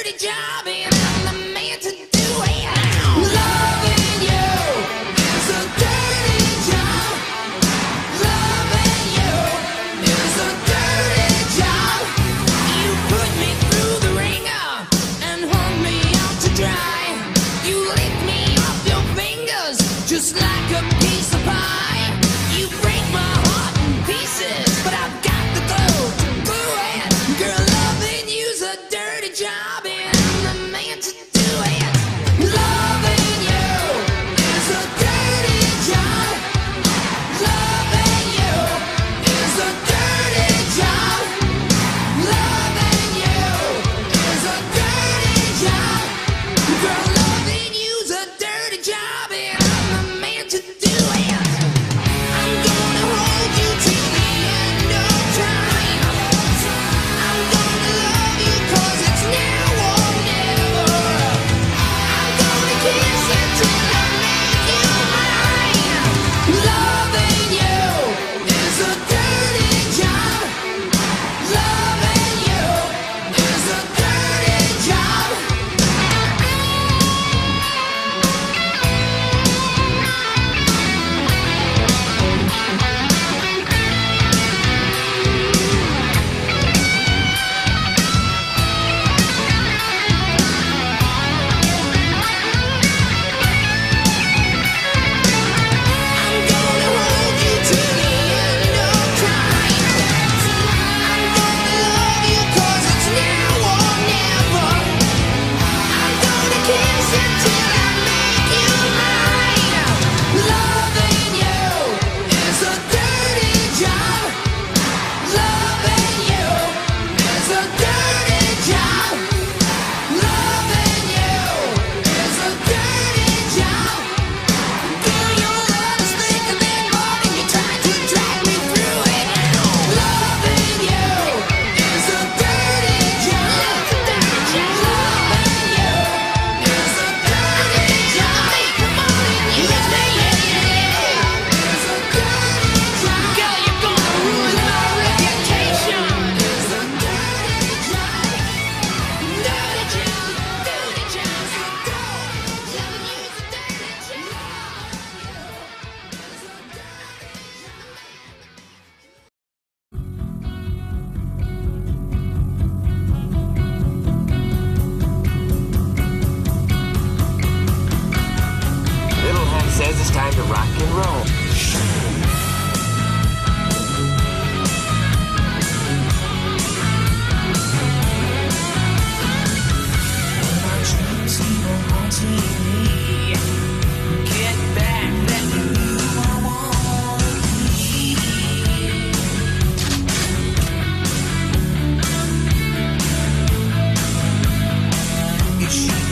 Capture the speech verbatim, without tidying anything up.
dirty job and I'm the man to do it. Loving you is a dirty job. Loving you is a dirty job. You put me through the ringer and hung me out to dry. You lick me off your fingers just like a piece of pie. You break my heart in pieces, but I've got the glow to glue it. Girl, loving you's a dirty job and I'm the man to do it. Loving you is a dirty job. Loving you is a dirty job. Loving you is a dirty job. Girl, loving you's a dirty job and I'm the man to do it. I'm gonna hold you till the end of time. I'm gonna love you 'cause it's now or never. I'm gonna kiss you till I make you mine. Loving you is a dirty job. Loving you is a dirty job. I'm gonna hold you till the end of time. I'm gonna love you 'cause it's now or never. I'm gonna kiss you till I make you mine. Loving you is a dirty job. Loving you is a dirty job. Loving you is a dirty job. Girl, your love is thicker than mud and you tried to drag me through it. Loving you is a dirty job. Loving you is a dirty job. Come on, you is a dirty job. Girl, you're gonna ruin my reputation. It's a dirty job. Dirty job. Dirty job. Loving you is a dirty job. Little Hen says it's time to rock and roll. Get back, let me know I wanna be. Is she